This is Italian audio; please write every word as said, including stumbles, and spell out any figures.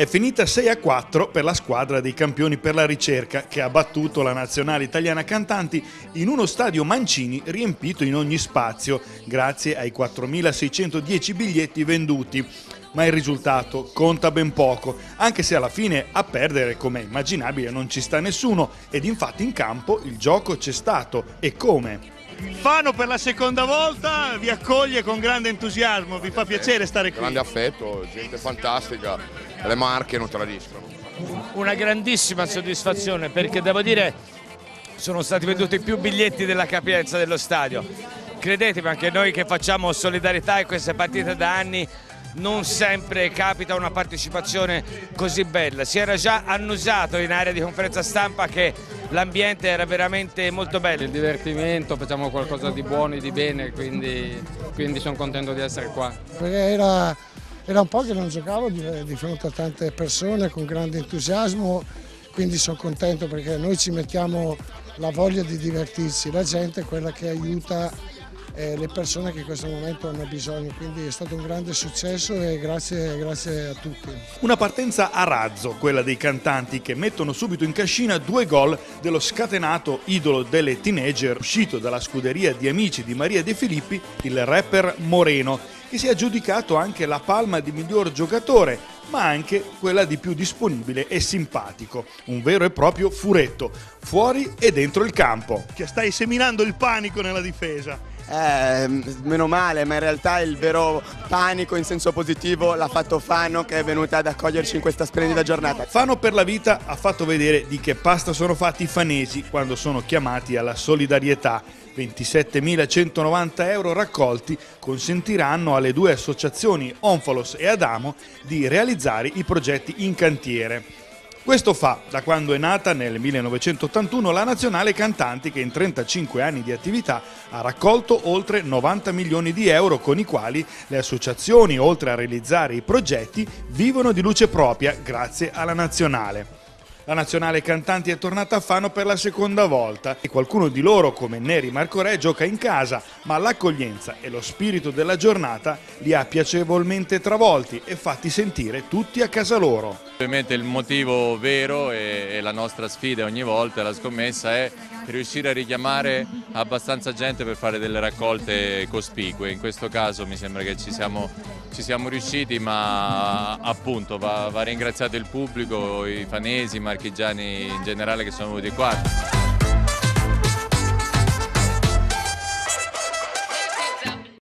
È finita sei a quattro per la squadra dei campioni per la ricerca, che ha battuto la nazionale italiana cantanti in uno stadio Mancini riempito in ogni spazio, grazie ai quattromilaseicentodieci biglietti venduti. Ma il risultato conta ben poco, anche se alla fine a perdere, come è immaginabile, non ci sta nessuno, ed infatti in campo il gioco c'è stato, e come. Fano per la seconda volta vi accoglie con grande entusiasmo, vi fa piacere stare qui? Grande affetto, gente fantastica, le Marche non tradiscono. Una grandissima soddisfazione, perché devo dire sono stati venduti più biglietti della capienza dello stadio. Credetemi, anche noi che facciamo solidarietà in queste partite da anni, non sempre capita una partecipazione così bella. Si era già annusato in area di conferenza stampa che l'ambiente era veramente molto bello. Il divertimento, facciamo qualcosa di buono e di bene, quindi, quindi sono contento di essere qua. Perché era, era un po' che non giocavo di, di fronte a tante persone con grande entusiasmo, quindi sono contento perché noi ci mettiamo la voglia di divertirsi, la gente è quella che aiuta Eh, le persone che in questo momento hanno bisogno, quindi è stato un grande successo e grazie, grazie a tutti. Una partenza a razzo, quella dei cantanti, che mettono subito in cascina due gol dello scatenato idolo delle teenager uscito dalla scuderia di amici di Maria De Filippi, il rapper Moreno, che si è aggiudicato anche la palma di miglior giocatore, ma anche quella di più disponibile e simpatico. Un vero e proprio furetto, fuori e dentro il campo. Che stai seminando il panico nella difesa. Eh, meno male, ma in realtà il vero panico in senso positivo l'ha fatto Fano, che è venuta ad accoglierci in questa splendida giornata. Fano per la vita ha fatto vedere di che pasta sono fatti i fanesi quando sono chiamati alla solidarietà. ventisettemilacentonovanta euro raccolti consentiranno alle due associazioni Onfalos e Adamo di realizzare i progetti in cantiere. Questo fa da quando è nata nel millenovecentottantuno la Nazionale Cantanti, che in trentacinque anni di attività ha raccolto oltre novanta milioni di euro, con i quali le associazioni, oltre a realizzare i progetti, vivono di luce propria grazie alla Nazionale. La Nazionale Cantanti è tornata a Fano per la seconda volta e qualcuno di loro, come Neri Marco Re, gioca in casa, ma l'accoglienza e lo spirito della giornata li ha piacevolmente travolti e fatti sentire tutti a casa loro. Ovviamente il motivo vero e la nostra sfida ogni volta, la scommessa, è riuscire a richiamare abbastanza gente per fare delle raccolte cospicue. In questo caso mi sembra che ci siamo, ci siamo riusciti, ma appunto va, va ringraziato il pubblico, i fanesi, i marchigiani in generale che sono venuti qua.